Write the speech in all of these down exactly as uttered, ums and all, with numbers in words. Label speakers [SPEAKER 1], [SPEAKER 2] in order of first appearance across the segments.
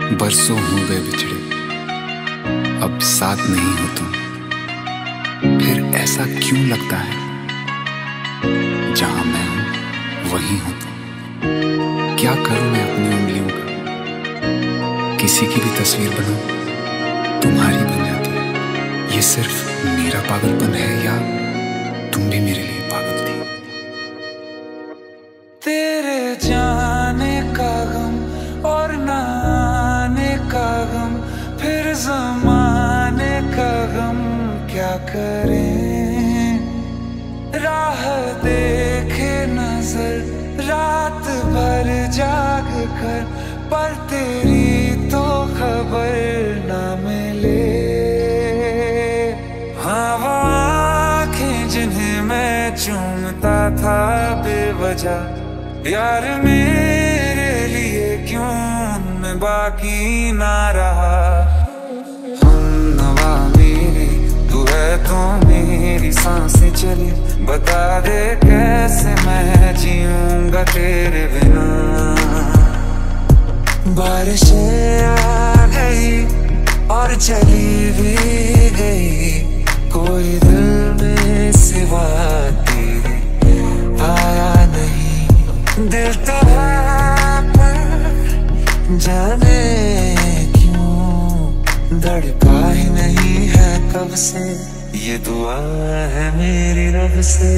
[SPEAKER 1] बरसों हो गए बिछड़े, अब साथ नहीं हो तुम। फिर ऐसा क्यों लगता है, जहां मैं हूं वहीं हो तुम। क्या करूं मैं अपनी उंगलियों का, किसी की भी तस्वीर बनाऊं तुम्हारी बन जाती है। ये सिर्फ मेरा पागलपन है या तुम भी मेरे लिए पागल थी।
[SPEAKER 2] तेरे जाने का गम और ना आने का गम, फिर ज़माने का गम क्या करें। राह देखे नजर रात भर जाग कर, पर तेरी तो खबर ना मिले। हाँ वो आँखें जिन्हें मैं चूमता था बेवजह, यार मेरे लिए क्यों उनमें बाकी ना रहा। हम नवा मेरी तू है तो मेरी सांसें चली, बता दे कैसे मैं जीऊंगा तेरे बिना। बारिशें आ गई और चली भी गई, कोई दिल में सिवा तेरे आया नहीं। दिल तो है पर जाने क्यों धड़का ही नहीं है कब से, ये दुआ है मेरी रब से।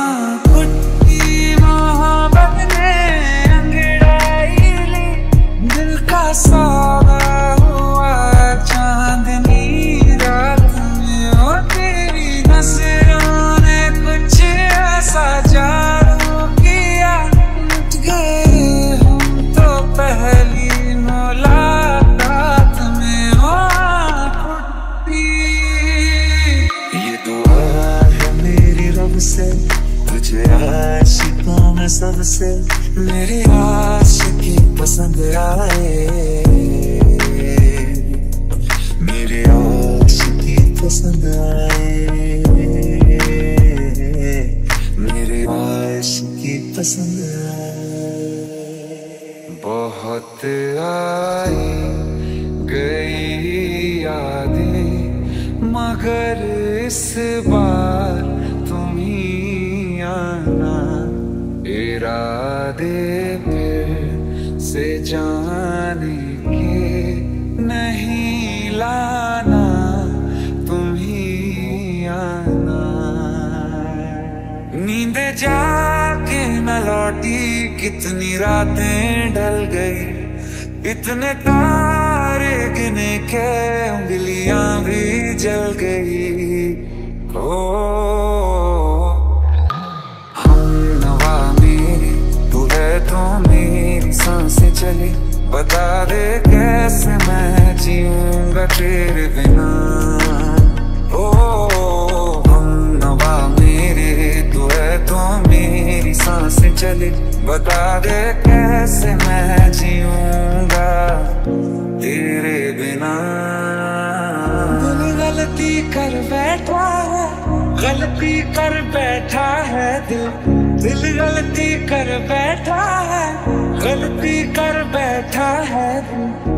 [SPEAKER 2] मोहब्बत ने अंगड़ाई ली, दिल का सौदा हुआ चांदनी रात में। और तेरी नजरों ने कुछ ऐसा जादू किया, लुट गए हम तो पहली मुलाकात में। ओ कुट्टी ये दुआ है मेरी रब से, तुझे आशिकों में सबसे मेरी आशिकी पसंद आए। मेरी आशिकी पसंद आए, मेरी आशिकी पसंद आए। बहुत आई गई यादें, मगर इस बार तुम ही आना। इरादे फिर से जाने के नहीं लाना, तुम ही आना। नींद जाके न लौटी, कितनी रातें ढल गई, इतने तारे गिने के उंगलियां भी जल गई। ओ हम नवा मेरी तू है तो मेरी सांसें चली, बता दे कैसे मैं जीऊंगा तेरे बिना। ओ हम नवा मेरे तू है तो मेरी सांसें चली, बता दे कैसे मैं जीऊंगा तेरे बिना। दिल गलती कर बैठा है, गलती कर बैठा है दिल। दिल गलती कर बैठा है, गलती कर बैठा है दिल।